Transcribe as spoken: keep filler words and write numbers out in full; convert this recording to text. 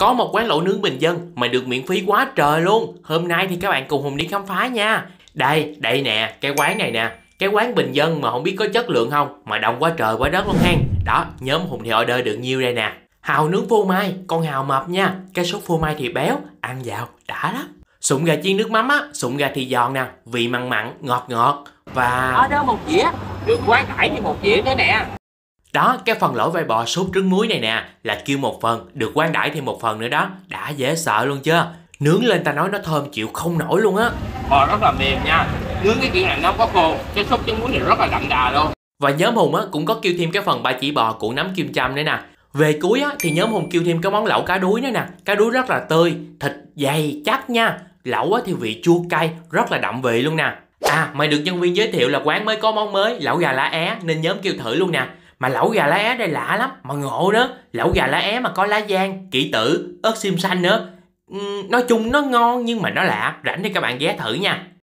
có một quán lẩu nướng bình dân mà được miễn phí quá trời luôn. Hôm nay thì các bạn cùng Hùng đi khám phá nha. Đây, đây nè, cái quán này nè. Cái quán bình dân mà không biết có chất lượng không, mà đông quá trời quá đất luôn hen. Đó, nhóm Hùng thì order được nhiêu đây nè. Hàu nướng phô mai, con hàu mập nha. Cái sốt phô mai thì béo, ăn vào đã lắm. Sụn gà chiên nước mắm á, sụn gà thì giòn nè, vị mặn mặn, ngọt ngọt. Và order một dĩa, được quán cải thì một dĩa nữa nè. Đó, cái phần lẩu vai bò sốt trứng muối này nè là kêu một phần, được quan đãi thêm một phần nữa đó. Đã dễ sợ luôn chưa? Nướng lên ta nói nó thơm chịu không nổi luôn á. Bò rất là mềm nha. Nướng cái kiểu này nó có khô, cái sốt trứng muối này rất là đậm đà luôn. Và nhóm Hùng á cũng có kêu thêm cái phần ba chỉ bò cuộn nấm kim châm nữa nè. Về cuối á thì nhóm Hùng kêu thêm cái món lẩu cá đuối nữa nè. Cá đuối rất là tươi, thịt dày chắc nha. Lẩu á thì vị chua cay, rất là đậm vị luôn nè. À, mày được nhân viên giới thiệu là quán mới có món mới lẩu gà lá é nên nhóm kêu thử luôn nè. Mà lẩu gà lá é đây lạ lắm, mà ngộ đó. Lẩu gà lá é mà có lá giang, kỷ tử, ớt xiêm xanh nữa. uhm, Nói chung nó ngon nhưng mà nó lạ. Rảnh thì các bạn ghé thử nha.